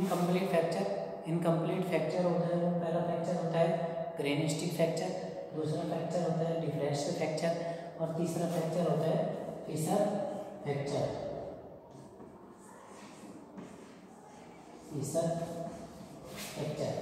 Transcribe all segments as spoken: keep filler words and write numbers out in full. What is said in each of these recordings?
Incomplete fracture incomplete fracture होता है, पहला फ्रैक्चर होता है ग्रेनिस्टिक फ्रैक्चर, दूसरा फ्रैक्चर होता है डिफ्रेस्ड फ्रैक्चर और तीसरा फ्रैक्चर होता है फिशर फ्रैक्चर। फिशर फ्रैक्चर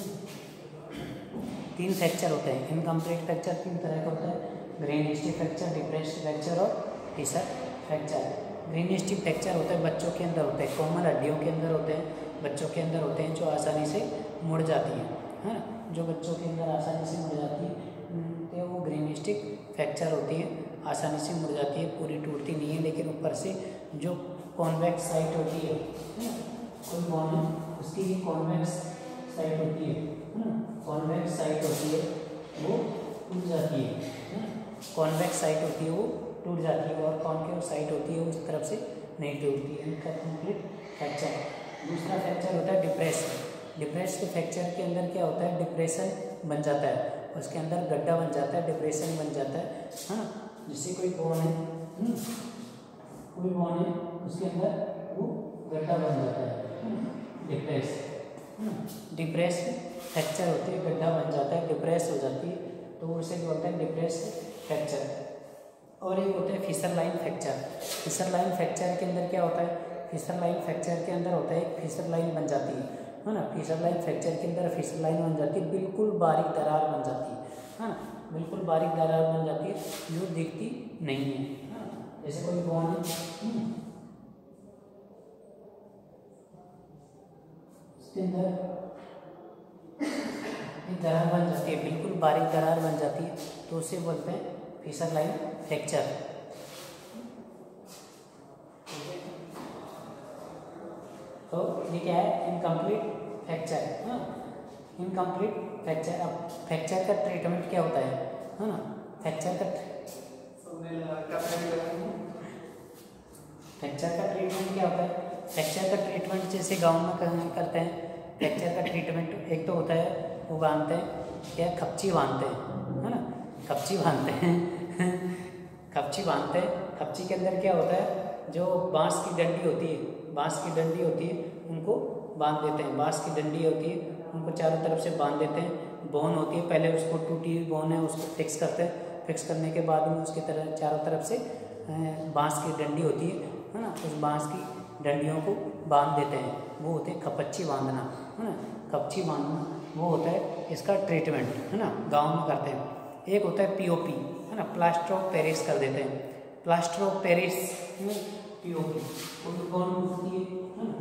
तीन फ्रैक्चर होते हैं। इनकम्प्लीट फ्रैक्चर तीन तरह का होता है, ग्रेनिस्टिक फ्रैक्चर, डिफ्रेस्ड फ्रैक्चर और फिशर फ्रैक्चर। ग्रेनिस्टिक फ्रैक्चर होता है बच्चों के अंदर होते हैं, कोमल हड्डियों के अंदर होते हैं, बच्चों के अंदर होते हैं जो आसानी से मुड़ जाती है, है ना, जो बच्चों के अंदर आसानी से मुड़ जाती है तो वो ग्रेनिस्टिक फ्रैक्चर होती है, आसानी से मुड़ जाती है, पूरी टूटती नहीं है, लेकिन ऊपर से जो कॉन्वेक्स साइट होती है, कोई बोन है उसकी ही कॉन्वेक्स साइट होती है, कॉन्वेक्स साइट होती है वो टूट जाती है, कॉन्वेक्स साइट होती है वो टूट जाती है और कॉन्केव साइट होती है उस तरफ से नहीं टूटती है। इनका कंप्लीट फ्रैक्चर। दूसरा फ्रैक्चर होता है डिप्रेशन। डिप्रेस्ड फ्रैक्चर के अंदर क्या होता है, डिप्रेशन बन जाता है, उसके अंदर गड्ढा बन जाता है, डिप्रेशन बन जाता है, हाँ, जिससे कोई बोन है, कोई बोन है उसके अंदर वो गड्ढा बन जाता है, डिप्रेस डिप्रेस फ्रैक्चर होती है, गड्ढा बन जाता है, डिप्रेस हो जाती है, तो उसे बोलते हैं डिप्रेस फ्रैक्चर। और एक होता है fissure line fracture. Fissure line fracture के अंदर क्या होता है, फिशर लाइन फ्रैक्चर के अंदर होता है एक फिशर लाइन बन जाती है, है ना, फिशर लाइन फ्रैक्चर के अंदर फिशर लाइन बन जाती है, बिल्कुल बारीक दरार बन जाती है, है ना, बिल्कुल बारीक दरार बन जाती है जो दिखती नहीं है, जैसे कोई बोन है उसके अंदर एक दरार बन जाती है, बिल्कुल बारीक दरार बन जाती है, तो उसे बोलते हैं फिशर लाइन फ्रैक्चर। तो ये क्या है, इनकम्प्लीट फ्रैक्चर। हाँ, इनकम्प्लीट फ्रैक्चर। अब फ्रैक्चर का ट्रीटमेंट क्या होता है, है ना, फ्रैक्चर का फ्रैक्चर का ट्रीटमेंट क्या होता है, फ्रैक्चर का ट्रीटमेंट जैसे गांव में करते हैं, फ्रैक्चर का ट्रीटमेंट एक तो होता है वो बांधते हैं क्या, खपची बांधते हैं, है ना, खपची बांधते हैं खपची बांधते हैं खपची के अंदर क्या होता है, जो बांस की डंडी होती है, बांस की डंडी होती है उनको बांध देते हैं, बांस की डंडी होती है उनको चारों तरफ से बांध देते हैं, बोन होती है, पहले उसको टूटी हुई बोन है उसको फिक्स करते हैं, फिक्स करने के बाद में उसके तरह चारों तरफ से बांस की डंडी होती है, है ना, उस बांस की डंडियों को बांध देते हैं, वो होते हैं खपच्ची बांधना, है ना, खपची बांधना वो होता है इसका ट्रीटमेंट, है ना, गाँव में करते हैं। एक होता है पीओपी, है ना, प्लास्टर ऑफ पेरिस कर देते हैं, प्लास्टर ऑफ पेरिस पीओपी, कौन होती है,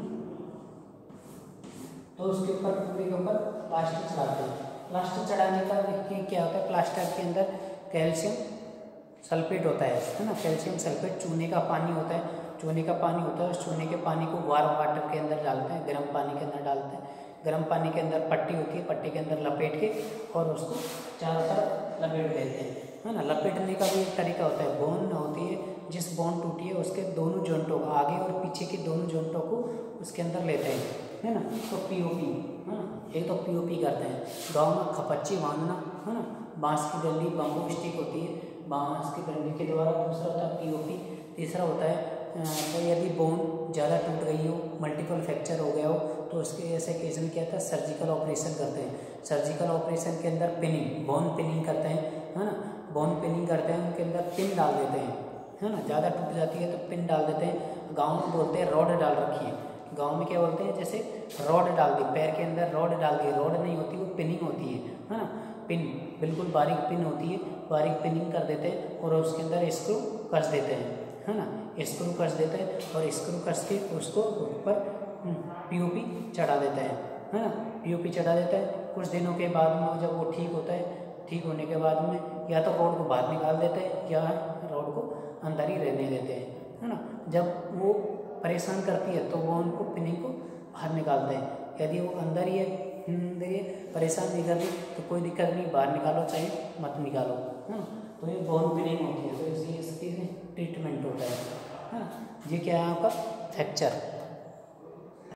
तो उसके ऊपर पूरे के ऊपर प्लास्टर चढ़ाते हैं। प्लास्टर चढ़ाने का देखिए क्या होता है, प्लास्टर के अंदर कैल्शियम सल्फेट होता है, है ना, कैल्शियम सल्फेट चूने का पानी होता है, चूने का पानी होता है, उस चूने के पानी को वार्म वाटर के अंदर डालते हैं, गर्म पानी के अंदर डालते हैं, गर्म पानी के अंदर पट्टी होती है, पट्टी के अंदर लपेट के और उसको चारों तरफ लपेट देते हैं, है ना। लपेटने का भी एक तरीका होता है, बोन होती है, जिस बोन टूटी है उसके दोनों जॉइंटों को, आगे और पीछे के दोनों जॉइंटों को उसके अंदर लेते हैं, है ना, तो पीओपी, है ना, एक तो पीओपी करते हैं। गाँव में खपच्ची बांधना, है ना, बांस की डंडी बम्बू स्टिक होती है, बांस की डंडी के द्वारा। दूसरा होता है पीओपी। तीसरा होता है तो यदि बोन ज़्यादा टूट गई हो, मल्टीपल फ्रैक्चर हो गया हो, तो उसके ऐसे केस में क्या था, सर्जिकल ऑपरेशन करते हैं। सर्जिकल ऑपरेशन के अंदर पिनिंग, बोन पिनिंग करते हैं, है ना, बोन पिनिंग करते हैं, उनके अंदर पिन डाल देते हैं, है ना, ज़्यादा टूट जाती है तो पिन डाल देते हैं। गाँव में बोलते हैं रॉड डाल रखी है, गाँव में क्या बोलते हैं, जैसे रॉड डाल दी, पैर के अंदर रॉड डाल दी, रॉड नहीं होती वो पिनिंग होती है, है ना, पिन, बिल्कुल बारीक पिन होती है, बारीक पिनिंग कर देते हैं और उसके अंदर स्क्रू कस देते हैं, है ना, स्क्रू कस देते हैं और स्क्रू कस के उसको ऊपर पीओपी चढ़ा देते हैं, है ना, पीओपी चढ़ा देता है। कुछ दिनों के बाद में जब वो ठीक होता है, ठीक होने के बाद में या तो रॉड को बाहर निकाल देते हैं या रॉड को अंदर ही रहने देते हैं, है ना। जब वो परेशान करती है तो वो उनको पिनिंग को बाहर निकालते हैं। यदि वो अंदर ही है, अंदर ही परेशान नहीं कर रही तो कोई दिक्कत नहीं, बाहर निकालो चाहे मत निकालो, है ना। तो ये बोन पिनिंग होती है, तो इसलिए इसकी ट्रीटमेंट होता है, हाँ। ये क्या है आपका फ्रैक्चर।